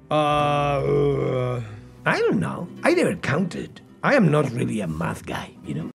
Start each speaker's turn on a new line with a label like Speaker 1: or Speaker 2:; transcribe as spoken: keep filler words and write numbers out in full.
Speaker 1: Uh, I don't know. I never counted. I am not really a math guy, you know?